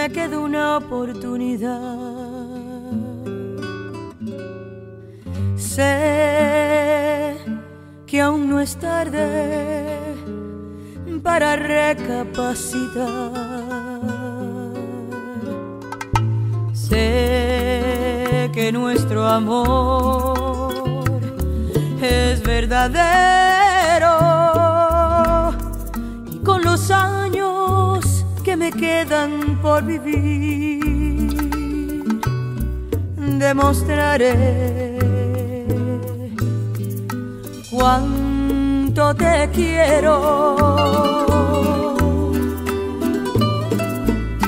me queda una oportunidad. Sé que aún no es tarde para recapacitar. Sé que nuestro amor es verdadero y con los años que me quedan por vivir demostraré cuánto te quiero.